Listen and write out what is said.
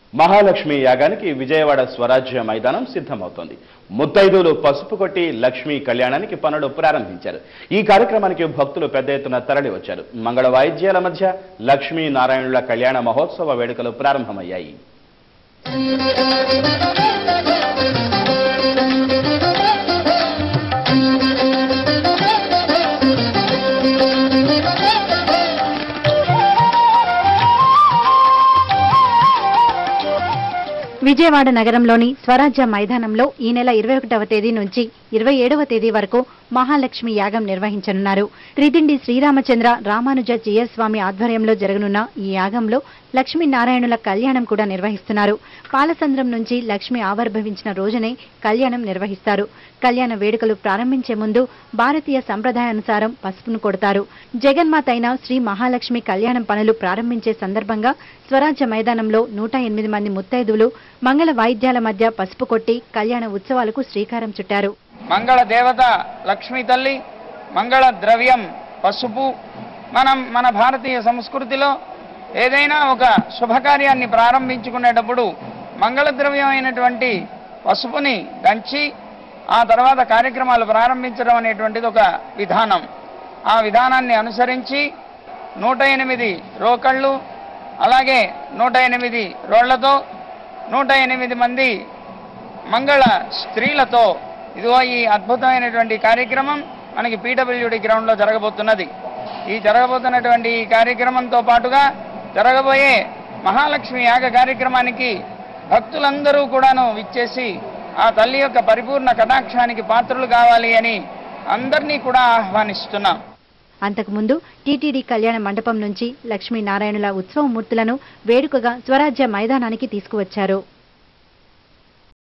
మహాలక్ష్మి యాగానికి విజయవాడ స్వరాజ్య మైదానం సిద్ధమవుతోంది. ముత్తైదువులు పసుపు కొట్టి లక్ష్మీ కళ్యాణానికి పనులు ప్రారంభించారు. ఈ కార్యక్రమానికి భక్తులు పెద్ద ఎత్తున తరలి వచ్చారు. మంగళ వాయిద్యాల మధ్య లక్ష్మీ నారాయణుల కళ్యాణ మహోత్సవ వేడుకలు ప్రారంభమయ్యాయి. విజయవాడ నగరంలోని స్వరాజ్య మైదానంలో ఈ నెల 21వ తేదీ నుంచి 27వ తేదీ వరకు మహాలక్ష్మి యాగం నిర్వహించనున్నారు. త్రిదిండి శ్రీరామచంద్ర రామానుజ జీయస్వామి ఆధ్వర్యంలో జరగనున్న ఈ యాగంలో లక్ష్మీనారాయణుల కళ్యాణం కూడా నిర్వహిస్తున్నారు. పాలసంద్రం నుంచి లక్ష్మి ఆవిర్భవించిన రోజునే కళ్యాణం నిర్వహిస్తారు. కళ్యాణ వేడుకలు ప్రారంభించే ముందు భారతీయ సంప్రదాయానుసారం పసుపును కొడతారు. జగన్మాత అయిన శ్రీ మహాలక్ష్మి కళ్యాణం పనులు ప్రారంభించే సందర్భంగా స్వరాజ్య మైదానంలో 108 మంది ముత్తైదువులు మంగళ వాయిద్యాల మధ్య పసుపు కొట్టి కళ్యాణ ఉత్సవాలకు శ్రీకారం చుట్టారు. మంగళ దేవత లక్ష్మీ తల్లి, మంగళ ద్రవ్యం పసుపు. మన భారతీయ సంస్కృతిలో ఏదైనా ఒక శుభకార్యాన్ని ప్రారంభించుకునేటప్పుడు మంగళ ద్రవ్యం అయినటువంటి పసుపుని దంచి ఆ తర్వాత కార్యక్రమాలు ప్రారంభించడం అనేటువంటిది ఒక విధానం. ఆ విధానాన్ని అనుసరించి 108 రోకళ్ళు, అలాగే 108 రోళ్లతో 108 మంది మంగళ స్త్రీలతో ఇదిగో ఈ అద్భుతమైనటువంటి కార్యక్రమం మనకి పీడబ్ల్యూడి గ్రౌండ్లో జరగబోతున్నది. ఈ జరగబోతున్నటువంటి ఈ కార్యక్రమంతో పాటుగా జరగబోయే మహాలక్ష్మి యాగ కార్యక్రమానికి భక్తులందరూ కూడాను విచ్చేసి ఆ తల్లి యొక్క పరిపూర్ణ కటాక్షానికి పాత్రలు కావాలి అని అందరినీ కూడా ఆహ్వానిస్తున్నాం. అంతకుముందు టీటీడీ కళ్యాణ మండపం నుంచి లక్ష్మీనారాయణుల ఉత్సవ మూర్తులను వేడుకగా స్వరాజ్య మైదానానికి తీసుకువచ్చారు.